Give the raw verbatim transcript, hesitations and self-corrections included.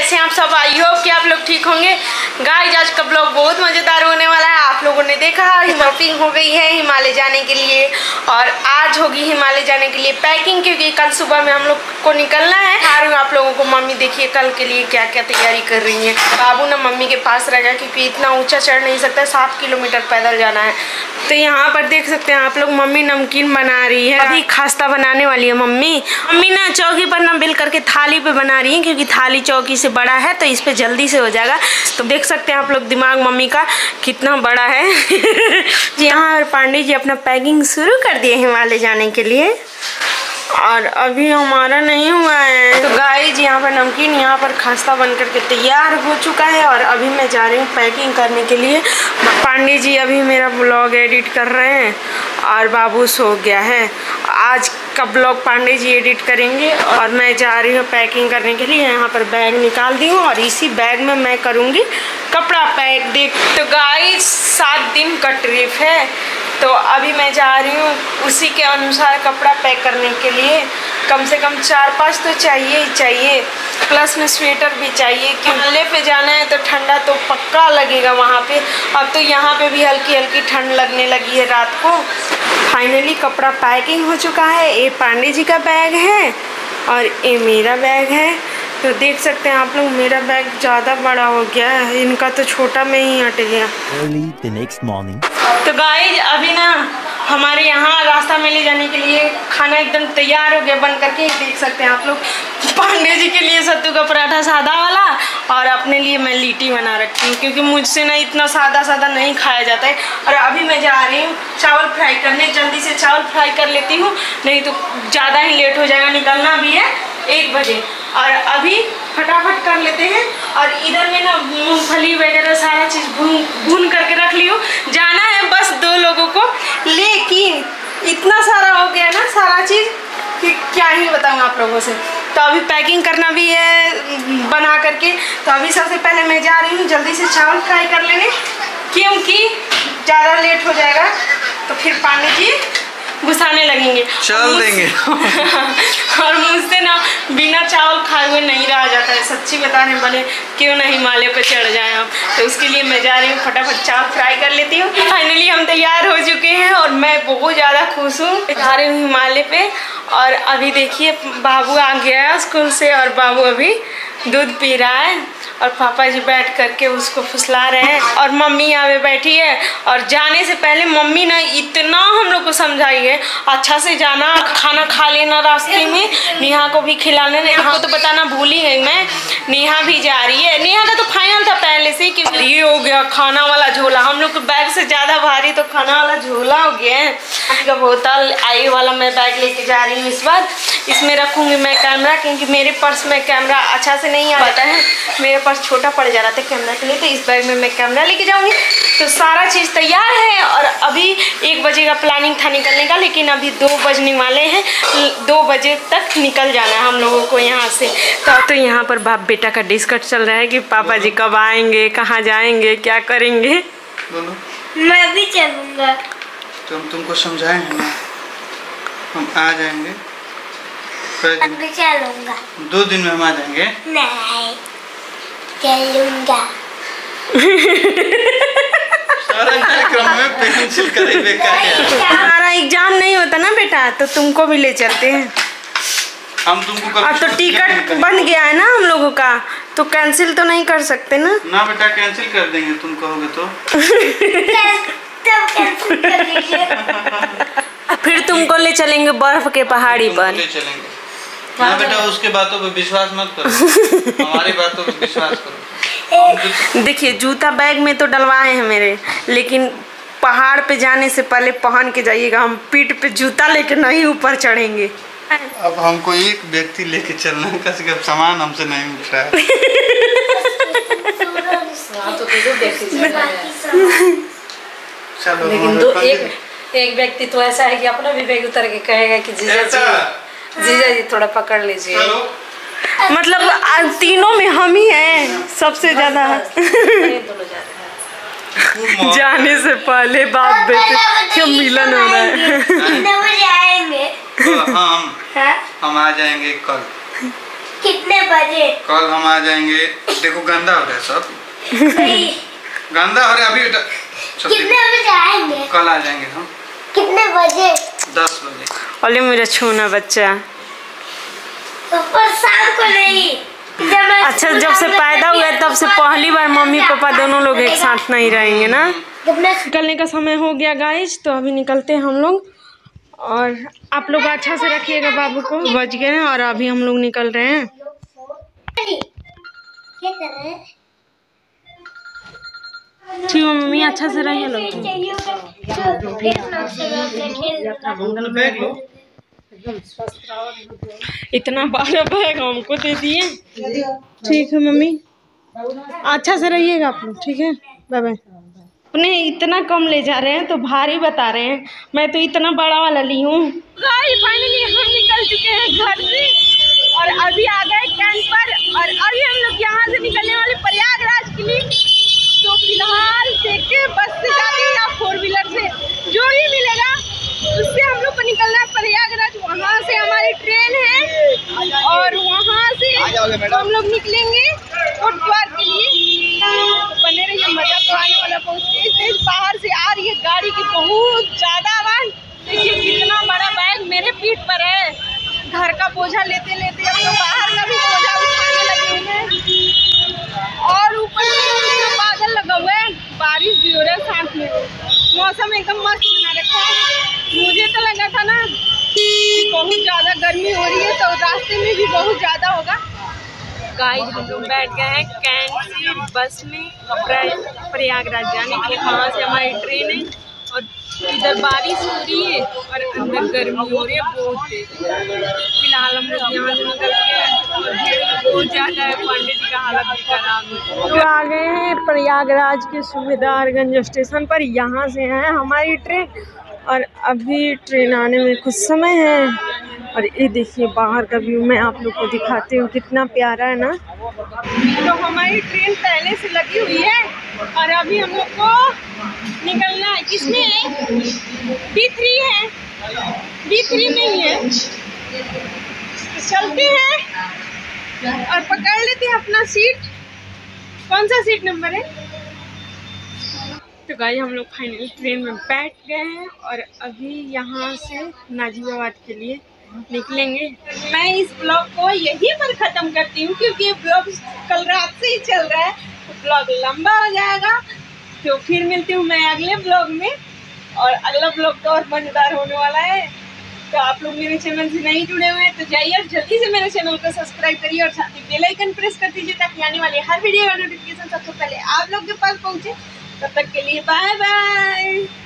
कैसे हैं आप सब? आई होप कि आप लोग ठीक होंगे। गाइस आज का ब्लॉग बहुत मज़ेदार होने वाला है। आप लोगों ने देखा शॉपिंग हो गई है हिमालय जाने के लिए और आज होगी हिमालय जाने के लिए पैकिंग, क्योंकि कल सुबह में हम लोग को निकलना है। आ रही हूँ आप लोगों को मम्मी देखिए कल के लिए क्या क्या तैयारी कर रही है। बाबू ना मम्मी के पास रहेगा क्योंकि इतना ऊँचा चढ़ नहीं सकता, सात किलोमीटर पैदल जाना है। तो यहाँ पर देख सकते हैं आप लोग मम्मी नमकीन बना रही है, अभी खास्ता बनाने वाली है मम्मी। मम्मी ना चौकी पर ना बिल करके थाली पे बना रही है क्योंकि थाली चौकी से बड़ा है तो इस पे जल्दी से हो जाएगा। तो देख सकते हैं आप लोग दिमाग मम्मी का कितना बड़ा है। यहाँ पांडे जी अपना पैकिंग शुरू कर दिए हिमालय जाने के लिए और अभी हमारा नहीं हुआ है। तो गाइस यहाँ पर नमकीन यहाँ पर खास्ता बन करके तैयार हो चुका है और अभी मैं जा रही हूँ पैकिंग करने के लिए। पांडे जी अभी मेरा ब्लॉग एडिट कर रहे हैं और बाबू सो गया है। आज का ब्लॉग पांडे जी एडिट करेंगे और मैं जा रही हूँ पैकिंग करने के लिए। यहाँ पर बैग निकाल दी हूँ और इसी बैग में मैं करूँगी कपड़ा पैक। देख तो गाइस सात दिन का ट्रिप है तो अभी मैं जा रही हूँ उसी के अनुसार कपड़ा पैक करने के लिए। कम से कम चार पाँच तो चाहिए ही चाहिए, प्लस में स्वेटर भी चाहिए कि हिमालय पे जाना है तो ठंडा तो पक्का लगेगा वहाँ पे। अब तो यहाँ पे भी हल्की हल्की ठंड लगने लगी है रात को। फाइनली कपड़ा पैकिंग हो चुका है। ये पांडे जी का बैग है और ये मेरा बैग है। तो देख सकते हैं आप लोग मेरा बैग ज़्यादा बड़ा हो गया है, इनका तो छोटा में ही हट गया। Early the next morning. तो गाइस अभी ना हमारे यहाँ रास्ता में ले जाने के लिए खाना एकदम तैयार हो गया बन करके। देख सकते हैं आप लोग पांडे जी के लिए सत्तू का पराठा सादा वाला और अपने लिए मैं लिट्टी बना रखी हूँ क्योंकि मुझसे ना इतना सादा सादा नहीं खाया जाता है। और अभी मैं जा रही हूँ चावल फ्राई करने, जल्दी से चावल फ्राई कर लेती हूँ नहीं तो ज़्यादा ही लेट हो जाएगा। निकलना भी है एक बजे और अभी फटाफट कर लेते हैं। और इधर में ना मूंगफली वगैरह सारा चीज़ भून भून करके रख ली हूँ। जाना है बस दो लोगों को, लेकिन इतना सारा हो गया ना सारा चीज़ कि क्या ही बताऊँ आप लोगों से। तो अभी पैकिंग करना भी है बना करके। तो अभी सबसे पहले मैं जा रही हूँ जल्दी से चावल फ्राई कर लेने क्योंकि ज़्यादा लेट हो जाएगा तो फिर पांडे जी घुसाने लगेंगे, चल देंगे। और मुझसे ना बिना चावल खाए हुए नहीं रहा जाता है। सच्ची बता रहे बने क्यों ना हिमालय पे चढ़ जाएं हम। तो उसके लिए मैं जा रही हूँ फटाफट चावल फ्राई कर लेती हूँ। फाइनली हम तैयार हो चुके हैं और मैं बहुत ज़्यादा खुश हूँ। जा रही हूँ हिमालय पे और अभी देखिए बाबू आ गया है स्कूल से और बाबू अभी दूध पी रहा है और पापा जी बैठ करके उसको फुसला रहे हैं और मम्मी यहाँ पे बैठी है। और जाने से पहले मम्मी ना इतना हम लोग को समझाई है अच्छा से जाना, खाना खा लेना रास्ते में, नेहा को भी खिलाने। नेहा को तो बताना भूल ही गई मैं, नेहा भी जा रही है। नेहा का तो फाइनल था पहले से कि ये हो गया खाना वाला झोला। हम लोग को बैग से ज़्यादा भारी तो खाना वाला झोला हो गया है। का बोतल आई वाला मैं बैग लेके जा रही हूँ इस बार। इसमें रखूँगी मैं कैमरा क्योंकि मेरे पर्स में कैमरा अच्छा से नहीं आता है, मेरे पास छोटा पड़ जा रहा था कैमरा के लिए। तो इस बैग में मैं कैमरा लेके जाऊंगी। तो सारा चीज़ तैयार है और अभी एक बजे का प्लानिंग था निकलने का, लेकिन अभी दो बजने वाले हैं। दो बजे तक निकल जाना है हम लोगों को यहाँ से। तो तो यहाँ पर बाप बेटा का डिस्कस चल रहा है कि पापा जी कब आएंगे, कहाँ जाएंगे, क्या करेंगे। मैं भी चलूँगा। तो हम तुमको समझाएंगे ना, हम आ जाएंगे। मैं भी चलूँगा। दो दिन में हम आ जाएंगे। नहीं चलूँगा। सारा कार्यक्रम में पेंसिल करे बेकार है। हमारा एग्जाम नहीं होता ना बेटा तो तुमको भी ले चलते हैं। हम तुमको अब तो टिकट बन गया है ना हम लोगों का तो कैंसिल तो नहीं कर सकते ना। ना बेटा कैंसिल कर देंगे तुम कहोगे तो। तब कैंसिल कर दीजिए। फिर तुमको ले चलेंगे बर्फ के पहाड़ी पर। ले चलेंगे ना बेटा, उसके बातों पे विश्वास मत करो, हमारी बातों पे विश्वास करो। देखिए जूता बैग में तो डलवाए हैं मेरे, लेकिन पहाड़ पे जाने से पहले पहन के जाइएगा। हम पीठ पे जूता लेके नहीं ऊपर चढ़ेंगे। अब हमको एक व्यक्ति लेके चलना है, किसी का सामान हमसे नहीं उठ रहा है। चलो लेकिन दो एक एक व्यक्ति तो ऐसा है कि अपना भी बैग उतर के कहेगा कि जीजा जी जीजा जी थोड़ा पकड़ लीजिए। मतलब तीनों में हम ही हैं सबसे ज्यादा। जाने से पहले बाप बेटे क्यों मिलन हो रहा है। कितने बजे आएंगे? हम हम आ जाएंगे कल। कितने बजे? कल हम आ जाएंगे। देखो गंदा हो रहा है सब, नहीं। गंदा हो रहा है अभी। छुट्टी कितने बजे आएंगे? कल आ जाएंगे हम। कितने बजे? दस बजे। ओले मेरा छूना बच्चा। तो पर शाम को नहीं। जब मैं अच्छा, जब से पैदा हुआ तब से पहली बार मम्मी पापा दोनों लोग एक साथ नहीं रहेंगे ना। जब मैं निकलने का समय हो गया गाइज, तो अभी निकलते हैं हम लोग। और आप लोग अच्छा से रखिएगा बाबू को, बच गए हैं। और अभी हम लोग निकल रहे हैं। क्या कर रहे हैं? ठीक है मम्मी, अच्छा से रहिए लोग। इतना बड़ा बैग हमको दे दिए। ठीक है मम्मी, अच्छा से रहिएगा आप लोग। ठीक है, बाय बाय। अपने इतना कम ले जा रहे हैं तो भारी बता रहे हैं। मैं तो इतना बड़ा वाला ली हूँ। फाइनली हम निकल चुके हैं घर से और अभी आ गए कैंप पर। और अभी हम लोग यहाँ से निकलने वाले प्रयागराज के लिए। तो फिलहाल देखते बस से जाते हैं या फोर व्हीलर से, जो भी मिलेगा उससे हम लोग को निकलना है प्रयागराज। वहाँ से हमारी ट्रेन है और वहाँ से हम लोग निकलेंगे कोटद्वार के लिए। तो बने रहिए, मजा तो आने वाला। बहुत तेज तेज बाहर से आ रही है गाड़ी की बहुत ज्यादा आवाज। देखिए कितना बड़ा बैग मेरे पीठ पर है। घर का बोझा लेते लेते अब तो बाहर का भी बोझा उठाने लगे हैं। और ऊपर से बादल लगा हुआ है, बारिश भी हो रहा है साथ में। मौसम एकदम मस्त बना रखा है। मुझे तो लगा था ना कि बहुत ज़्यादा गर्मी हो रही है, तो रास्ते में भी बहुत ज़्यादा होगा। गाइस हम लोग बैठ गए हैं कैंट बस में प्रयागराज जाने के लिए। वहाँ से हमारी ट्रेन है और इधर बारिश हो रही है और अंदर गर्मी हो रही है बहुत तेज। फिलहाल हम लोग यहाँ से निकल के और भीड़ बहुत ज़्यादा है। पंडित जी का हालत भी खराब है। तो आ गए हैं प्रयागराज के सुबेदारगंज स्टेशन पर। यहाँ से है हमारी ट्रेन और अभी ट्रेन आने में कुछ समय है। और ये देखिए बाहर का व्यू मैं आप लोग को दिखाती हूँ, कितना प्यारा है ना। तो हमारी ट्रेन पहले से लगी हुई है और अभी हम लोग को निकलना है। किसमें है? बी थ्री है, बी थ्री में ही है। तो चलते हैं और पकड़ लेते हैं अपना सीट। कौन सा सीट नंबर है? तो गाइस हम लोग फाइनली ट्रेन में बैठ गए हैं और अभी यहाँ से नाजिबाबाद के लिए निकलेंगे। मैं इस ब्लॉग को यहीं पर ख़त्म करती हूँ क्योंकि ये ब्लॉग कल रात से ही चल रहा है। तो ब्लॉग लंबा हो जाएगा। तो फिर मिलती हूँ मैं अगले ब्लॉग में। और अगला ब्लॉग तो और मज़ेदार होने वाला है। तो आप लोग मेरे चैनल से नहीं जुड़े हुए हैं तो जाइए और जल्दी से मेरे चैनल को सब्सक्राइब करिए और साथ ही बेल आइकन प्रेस कर दीजिए ताकि आने वाले हर वीडियो का नोटिफिकेशन सबसे पहले आप लोग के पास पहुँचे। तब तक के लिए बाय बाय।